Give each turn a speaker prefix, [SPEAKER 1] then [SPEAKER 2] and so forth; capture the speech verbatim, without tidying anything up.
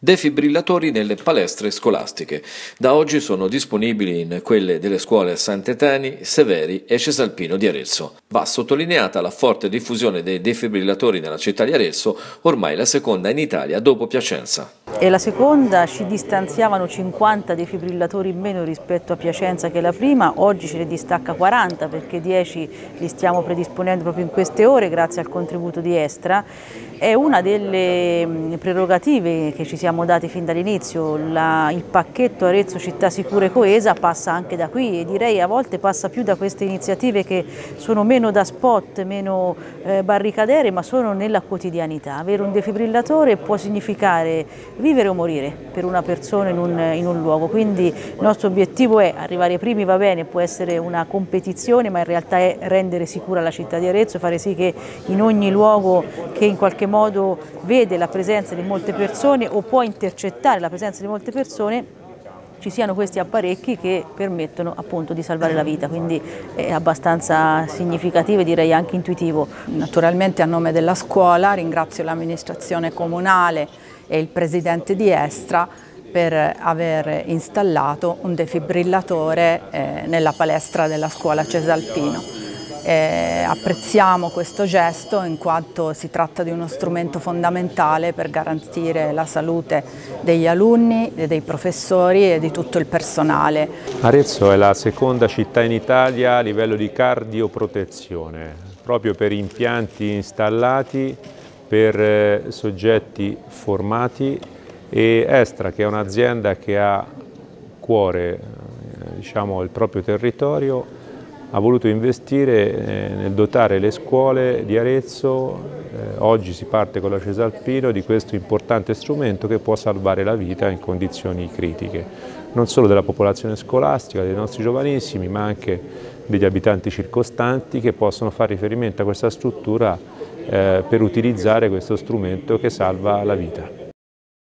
[SPEAKER 1] Defibrillatori nelle palestre scolastiche. Da oggi sono disponibili in quelle delle scuole Sant'Etani, Severi e Cesalpino di Arezzo. Va sottolineata la forte diffusione dei defibrillatori nella città di Arezzo, ormai la seconda in Italia dopo Piacenza.
[SPEAKER 2] E la seconda ci distanziavano cinquanta defibrillatori in meno rispetto a Piacenza che è la prima, oggi ce ne distacca quaranta perché dieci li stiamo predisponendo proprio in queste ore grazie al contributo di Estra. È una delle prerogative che ci siamo dati fin dall'inizio, il pacchetto Arezzo Città Sicura e Coesa passa anche da qui e direi a volte passa più da queste iniziative che sono meno da spot, meno eh, barricadere ma sono nella quotidianità. Avere un defibrillatore può significare vivere o morire per una persona in un, in un luogo, quindi il nostro obiettivo è arrivare ai primi, va bene, può essere una competizione ma in realtà è rendere sicura la città di Arezzo, fare sì che in ogni luogo che in qualche modo vede la presenza di molte persone o può intercettare la presenza di molte persone ci siano questi apparecchi che permettono appunto di salvare la vita, quindi è abbastanza significativo e direi anche intuitivo.
[SPEAKER 3] Naturalmente a nome della scuola ringrazio l'amministrazione comunale e il presidente di Estra per aver installato un defibrillatore eh, nella palestra della scuola Cesalpino. Eh, apprezziamo questo gesto in quanto si tratta di uno strumento fondamentale per garantire la salute degli alunni, dei professori e di tutto il personale.
[SPEAKER 4] Arezzo è la seconda città in Italia a livello di cardioprotezione, proprio per impianti installati, per eh, soggetti formati e Estra, che è un'azienda che ha a cuore eh, diciamo, il proprio territorio, ha voluto investire nel dotare le scuole di Arezzo, eh, oggi si parte con la Cesalpino, di questo importante strumento che può salvare la vita in condizioni critiche, non solo della popolazione scolastica, dei nostri giovanissimi, ma anche degli abitanti circostanti che possono fare riferimento a questa struttura eh, per utilizzare questo strumento che salva la vita.